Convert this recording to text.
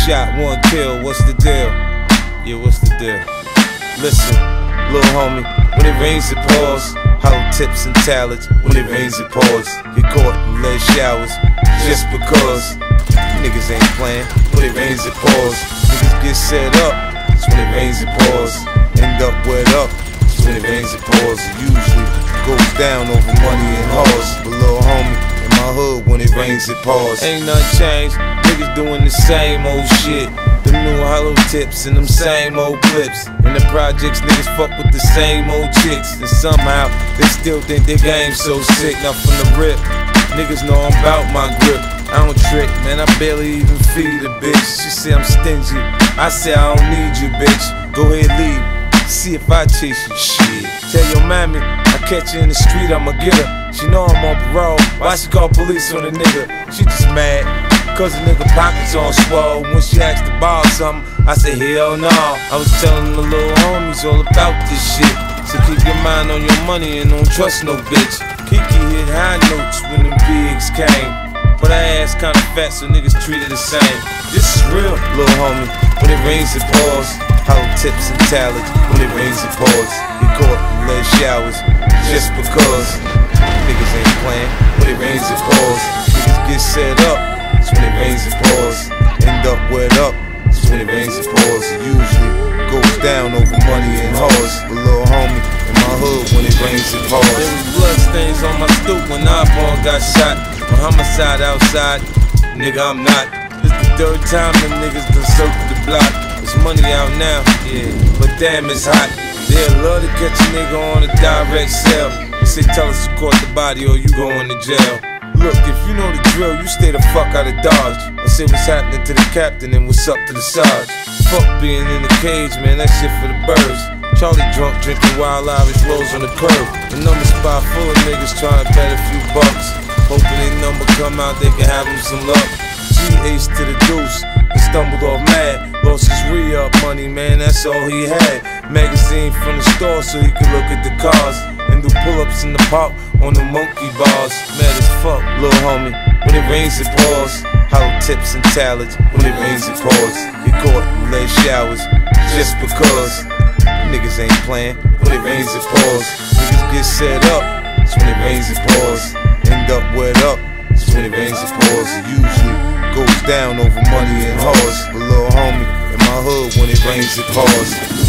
shot, one kill, what's the deal? Yeah, what's the deal? Listen, little homie, when it rains it pours. Hollow tips and talents, when it rains it pours. Get caught in lead showers, just because. Niggas ain't playing, when it rains it pours. Niggas get set up, it's when it rains it pours. End up wet up, it's when it rains it pours. It usually goes down over money and hoes. But little homie, in my hood, when it rains it pours. Ain't nothing changed, niggas doing the same old shit. Them new hollow tips and them same old clips. In the projects, niggas fuck with the same old chicks. And somehow, they still think their game's so sick. Now from the rip, niggas know I'm about my grip. I don't trick, man, I barely even feed a bitch. She say I'm stingy, I say I don't need you, bitch. Go ahead, leave, see if I chase you, shit. Tell your mammy, I catch her in the street, I'ma get her. She know I'm on parole, why she call police on a nigga? She just mad, cause the nigga pockets on swole. When she asked to borrow something, I said hell no. I was telling the little homies all about this shit. So keep your mind on your money and don't trust no bitch. Kiki hit high notes when them pigs came, but her ass kinda fat, so niggas treat her the same. This is real, little homie. When it rains, it pours. Hollow tips and talents. When it rains, it pours. Get caught in lead showers, just because. Niggas ain't playing. When it rains, it pours. Niggas get set up, it's when it rains, it pours. End up wet up, it's when it rains, it pours. It usually goes down over money and hoes. But little homie, in my hood, when it rains, it pours. There was blood stains on my stoop when Osborne got shot. My homicide outside, nigga, I'm not. This the third time them niggas done circled the block. There's money out now, yeah, but damn, it's hot. They'll love to catch a nigga on a direct sale. They say tell us to court the body or you going to jail. Look, if you know the drill, you stay the fuck out of Dodge. I say what's happening to the captain and what's up to the Sarge. Fuck being in the cage, man, that shit for the birds. Charlie drunk, drinking Wild Irish Rose on the curb. The number spot full of niggas trying to bet a few bucks. Hoping they number come out, they can have them some luck. G-Ace to the deuce, and stumbled off mad. Lost his re-up money, man, that's all he had. Magazine from the store so he could look at the cars. And do pull-ups in the park on the monkey bars. Mad as fuck, little homie. When it rains, it pours. Hollow tips and talents. When it rains, it pours. Get caught in lead showers, just because. Niggas ain't playing. When it rains, it pours. Niggas get set up, it's when it rains, it pours. End up wet up, it's when it rains, it pours. It usually goes down over money and hoes. But little homie, in my hood, when it rains, it pours.